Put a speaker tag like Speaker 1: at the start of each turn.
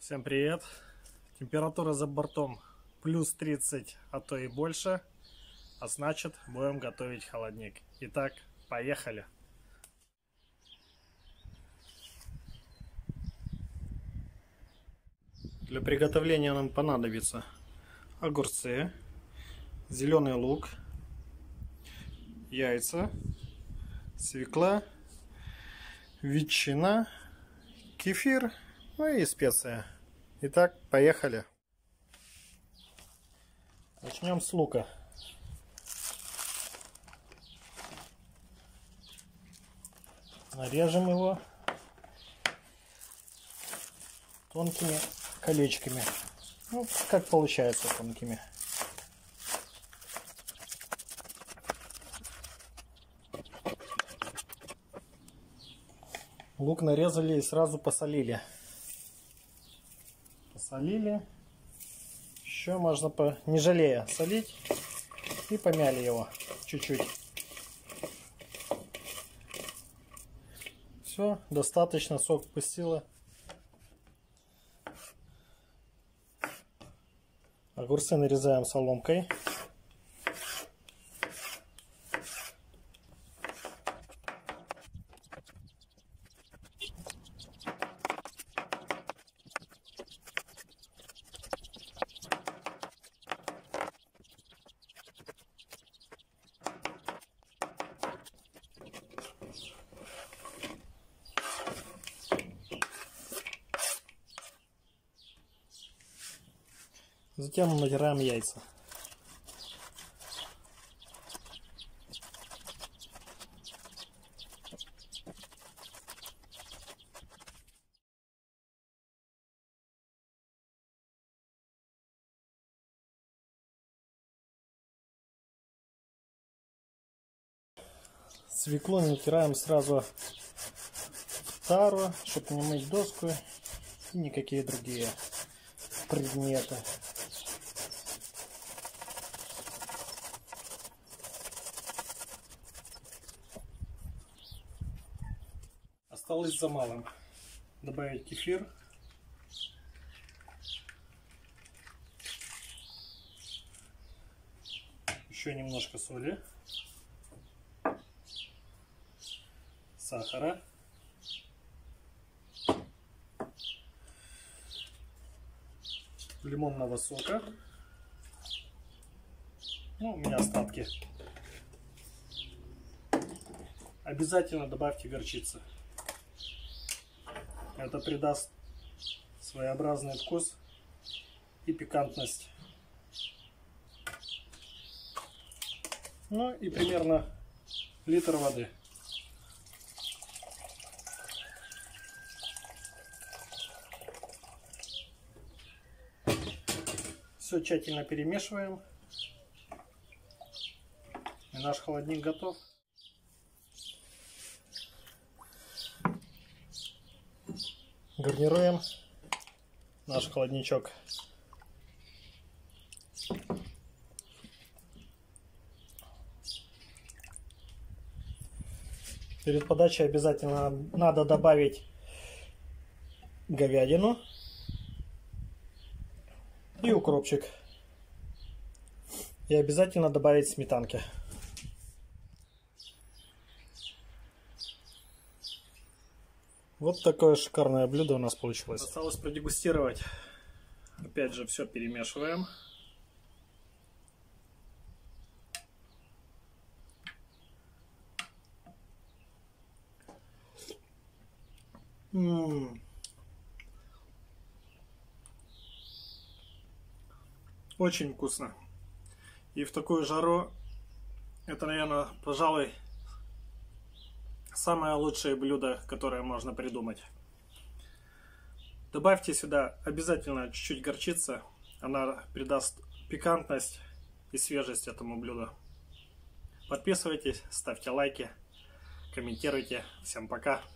Speaker 1: Всем привет! Температура за бортом плюс 30, а то и больше. А значит, будем готовить холодник. Итак, поехали! Для приготовления нам понадобится огурцы, зеленый лук, яйца, свекла, ветчина, кефир, ну и специи. Итак, поехали. Начнем с лука. Нарежем его тонкими колечками. Ну, как получается, тонкими. Лук нарезали и сразу посолили. Посолили. Еще можно, не жалея, солить. И помяли его чуть-чуть. Все, достаточно, сок пустило. Огурцы нарезаем соломкой. Затем натираем яйца. Свеклу натираем сразу в тару, чтобы не мыть доску и никакие другие предметы. Осталось за малым. Добавить кефир. Еще немножко соли. Сахара. Лимонного сока. Ну, у меня остатки. Обязательно добавьте горчицы. Это придаст своеобразный вкус и пикантность. Ну и примерно литр воды. Все тщательно перемешиваем. И наш холодник готов. Гарнируем наш холодничок. Перед подачей обязательно надо добавить говядину и укропчик. И обязательно добавить сметанки. Вот такое шикарное блюдо у нас получилось. Осталось продегустировать. Опять же, все перемешиваем. Очень вкусно. И в такую жару это, наверное, пожалуй, самое лучшее блюдо, которое можно придумать. Добавьте сюда обязательно чуть-чуть горчицы. Она придаст пикантность и свежесть этому блюду. Подписывайтесь, ставьте лайки, комментируйте. Всем пока!